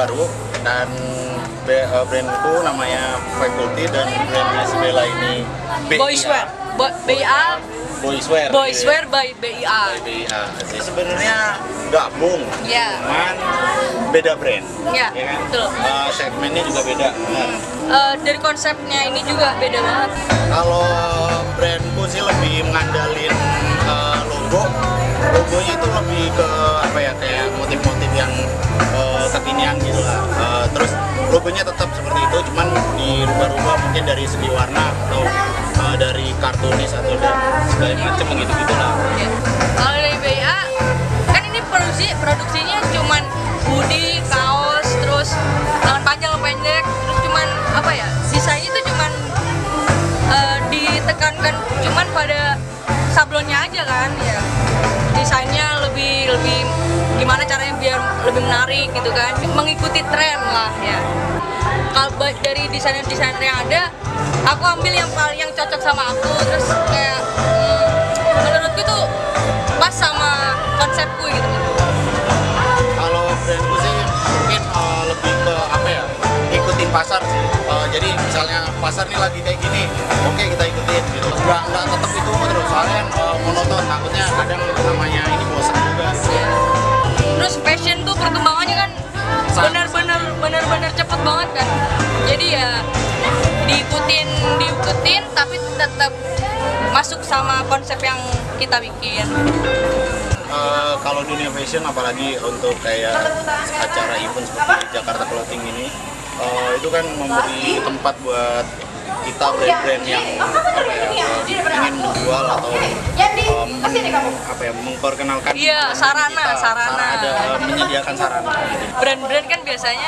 baru dan brandku namanya Faculty dan brand si Bella ini Boyswear. BIA. Boyswear. Boyswear by BIA. BIA. Jadi sebenarnya gabung, Ya. cuman beda brand. Ya, Ya kan? betul. Segmennya juga beda. Dari konsepnya ini juga beda banget. Kalau brandku sih lebih mengandalin logonya itu lebih ke apa ya, kayak motif-motif yang kekinian gitu lah. Terus logonya tetap seperti itu, cuman dirubah-rubah mungkin dari segi warna atau dari kartunis atau dan segala macam gitu gitulah. Ya. Kalau dari BIA kan ini produksinya cuman hoodie, kaos, terus lengan panjang, lengan pendek, terus cuman apa ya? Sisanya itu cuman ditekankan cuman pada sablonnya aja kan ya. Desainnya lebih gimana caranya biar lebih menarik gitu kan, mengikuti tren lah ya. Kalau dari desainer-desainer yang ada, aku ambil yang cocok sama aku, terus kayak menurutku tuh pas sama konsepku gitu. Kalau brandku sih mungkin lebih ke apa ya, ikutin pasar sih. Jadi misalnya pasar nih lagi kayak gini, oke kita ikutin gitu. Nggak tetap itu terus, soalnya monoton, takutnya kadang namanya ini bosan juga. Terus fashion tuh perkembangannya kan benar-benar cepet banget kan. Jadi ya diikutin tapi tetap masuk sama konsep yang kita bikin. Kalau dunia fashion, apalagi untuk kayak acara event seperti Jakarta Clothing ini, itu kan memberi tempat buat kita brand-brand yang apa ya, ingin menjual atau memperkenalkan sarana ada menyediakan sarana gitu. Brand-brand kan biasanya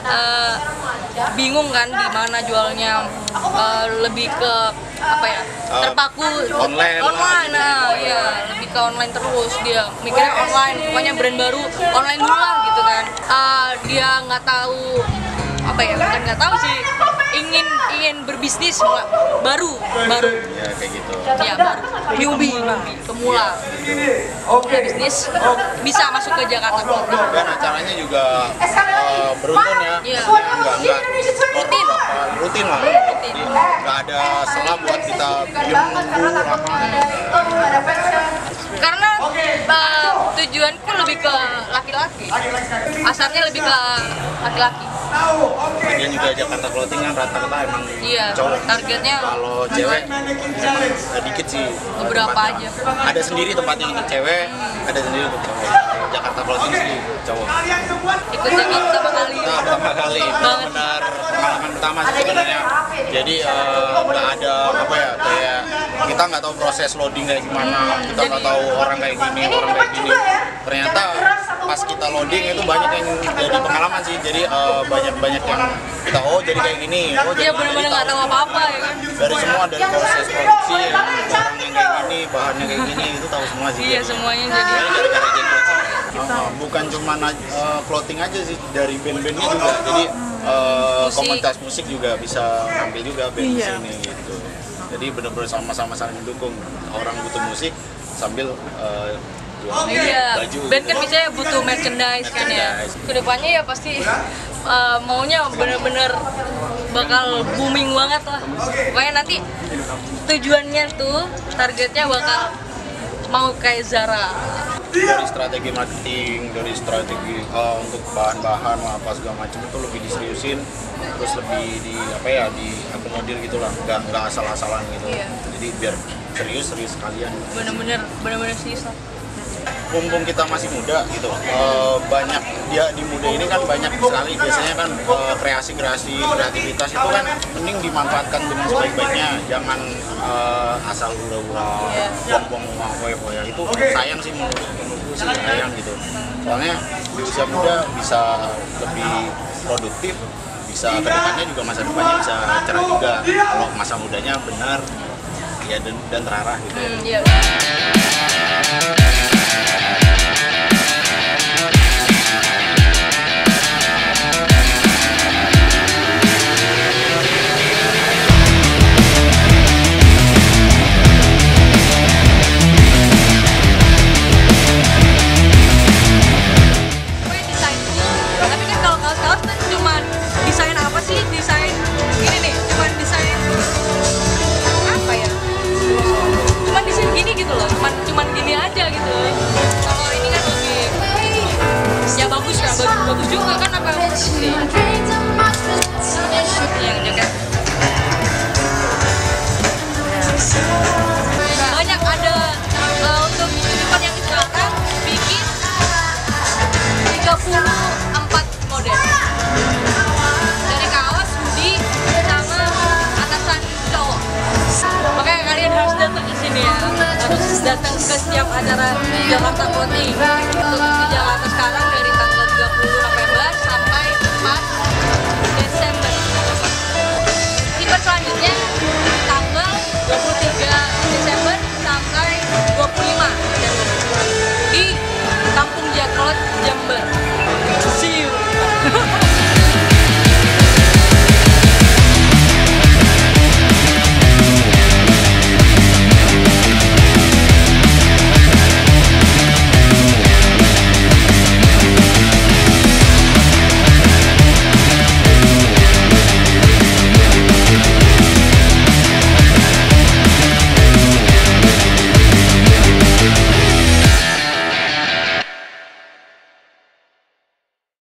bingung kan di mana jualnya, lebih ke apa ya, terpaku online nah ya, lebih ke online terus, dia mikirnya online, pokoknya brand baru online dulu lah gitu kan. Dia nggak tahu apa ya, bukan nggak tahu sih, ingin berbisnis baru Ya kayak gitu. ya, baru newbie pemula bisnis bisa masuk ke Jakarta Clothing. Dan acaranya juga beruntun ya, Iya. nggak rutin lah. Jadi nggak ada selah buat kita diem nunggu lama. Karena tujuanku lebih ke laki-laki, pasarnya lebih ke laki-laki. Lagian juga Jakarta Clothing kan rata-rata emang Iya, cowok. targetnya Kalau cewek emang dikit sih. beberapa tempatnya. aja. Ada sendiri tempatnya untuk cewek, ada sendiri untuk cowok. Jakarta Clothing sih cowok. Ikut Jakarta pertama kali. Nah, pertama kali benar-benar pengalaman pertama sih sebenarnya. Jadi nggak ada apa ya, kayak kita nggak tahu proses loading kayak gimana, kita nggak tahu orang kayak gini, orang kayak gini. Ternyata pas kita loading itu banyak yang jadi pengalaman sih. Jadi banyak yang kita jadi kayak gini, Dia benar-benar nggak tahu apa-apa ya kan. dari semua, dari proses produksi, barang yang kayak gini, bahannya kayak gini, itu tahu semua sih. Iya, Jadi, semuanya jadi. gara-gara Jack Clothing. Bukan cuma clothing aja sih, dari band-bandnya juga. Jadi komunitas musik juga bisa ambil juga band di sini gitu. Jadi benar-benar sama-sama saling mendukung. Orang butuh musik sambil jual Iya, baju. band kan biasanya butuh merchandise kan ya. Kedepannya ya pasti maunya bener-bener bakal booming banget lah. Pokoknya nanti tujuannya tuh, targetnya bakal mau kayak Zara. Dari strategi marketing, dari strategi untuk bahan-bahan apa segala macam itu lebih diseriusin, terus lebih diakomodir gitulah, nggak asal-asalan gitu. Iya. Jadi biar serius sekalian. Bener-bener serius lah. Mumpung kita masih muda gitu, banyak dia di muda ini kan banyak sekali biasanya kan kreativitas itu kan mending dimanfaatkan dengan sebaik-baiknya, jangan asal hura-hura buang-buang uang foya-foya, itu sayang sih menurutku sih, sayang gitu. Soalnya di usia muda bisa lebih produktif, bisa kedepannya juga masa depannya bisa cerah juga kalau masa mudanya benar ya dan terarah gitu. Iya. Tapi kan kalau kaos-kaos tuh bagus juga kan apa sih yang jaket banyak ada untuk event yang sekarang bikin 34 model dari kaos, hoodie, sama atasan cowok. Makanya kalian harus datang ke sini ya, harus datang ke setiap acara Jakarta Clothing. Untuk di Jakarta sekarang